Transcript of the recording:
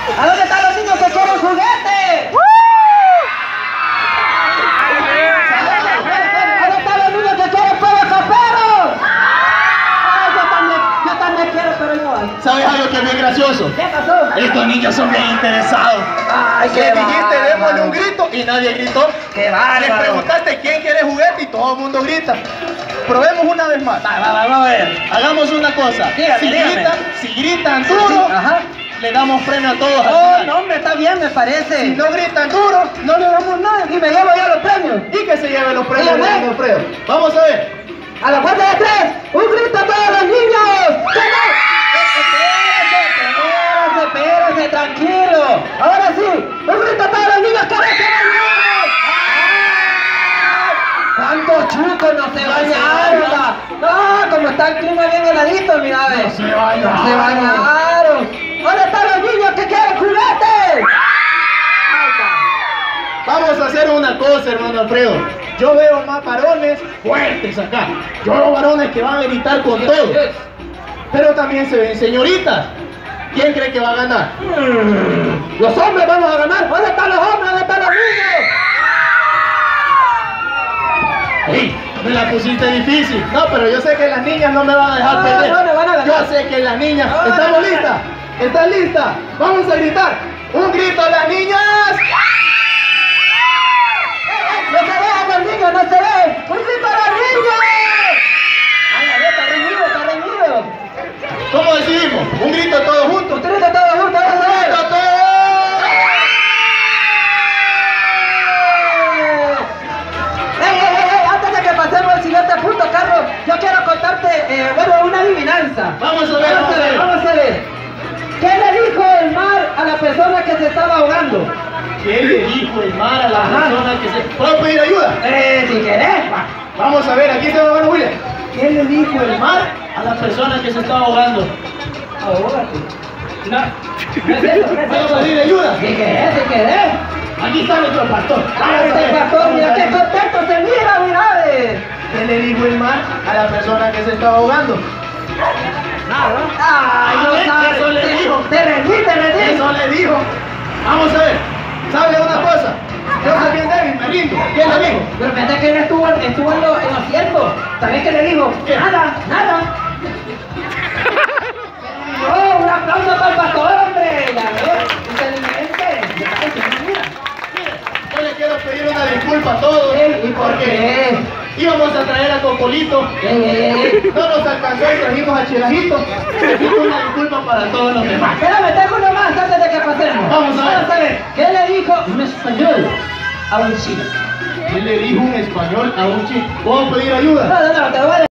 ¿A dónde están los niños que quieren juguetes? ¿A dónde están los niños que quieren juegos caperos? Yo también quiero, pero no hay. ¿Sabes algo que es bien gracioso? ¿Qué pasó? Estos niños son bien interesados. Ay, Le qué dijiste, bárbaro. démosle un grito y nadie gritó. Qué bárbaro. Le preguntaste quién quiere juguete y todo el mundo grita. Probemos una vez más. Vamos a ver. Hagamos una cosa. Dígame, dígame. Si gritan duro, Ajá. le damos premio a todos. al Oh, final. no, hombre, está bien, me parece. Si no gritan duro, no le damos nada. Y me llevo ya los premios. Y que se lleven los premios. Dígame. Los premios. Vamos a ver. A la cuenta de 3, un grito a todos los niños. Espérese, tranquilo. Ahora sí, un grito a todos los niños que no se bañaron. ¿Cuántos chucos no se bañaron? No, como está el clima bien heladito, mira, a ver. No se bañaron. No se bañaron. ¿Dónde están los niños que quieren juguetes? Vamos a hacer una cosa, hermano Alfredo. Yo veo más varones fuertes acá. Yo veo varones que van a gritar con todo. Pero también se ven señoritas. ¿Quién cree que va a ganar? Los hombres vamos a ganar. ¿Dónde están los hombres? ¿Dónde están los niños? ¡Ey! Me la pusiste difícil. No, pero yo sé que las niñas no me van a dejar perder. No, van a ganar. Yo sé que las niñas... No, ¿Estamos no, listas? ¿Están listas? Vamos a gritar. ¡Un grito a las niñas! ¡No se vean los niños! ¡No se ven! ¡Un grito a los niños! ¡Ay, a ver, está reñido, está reñido! ¿Cómo decidimos? ¿Un grito todos juntos? ¡Un grito todos juntos! ¡Vamos a ver! ¡Grito todos! Antes de que pasemos al siguiente punto, Carlos, yo quiero contarte, una adivinanza. Vamos a ver, Vamos a ver. ¿Qué le dijo el mar a la persona que se estaba ahogando? ¿Qué le dijo el mar a la Ajá. persona que se... ¿Puedo pedir ayuda? Si querés, pa. Vamos a ver, aquí está la mano, William. ¿Qué le dijo el mar a la persona que se estaba ahogando? Ahógate. No es eso, no es ¿Puedo eso. pedir ayuda? Si querés. Aquí está nuestro pastor. Este pastor, mira qué contento se mira, mira. ¿Qué le dijo el mar a la persona que se estaba ahogando? Nada. Ay, no sabes. Eso le dijo. Te rendí. Eso le dijo. Vamos a ver. ¿Sabe una cosa? Yo soy bien débil, me rindo. ¿Qué le dijo? Pero pensé que él estuvo en lo cierto. ¿Sabés qué le dijo? ¿Qué? Nada. ¡Oh, un aplauso para el pastor, hombre! Ya ves, inteligente. Mira. Yo le quiero pedir una disculpa a todos. ¿Y por qué? Íbamos a traer a Cocolito. No nos alcanzó y trajimos a Chilajito. Necesito una disculpa para todos los demás. Espérame, tengo uno más antes de que pasemos. Vamos a ver. ¿Qué le dijo un español a un chino? ¿Qué le dijo un español a un chico? ¿Puedo pedir ayuda? No, te lo voy a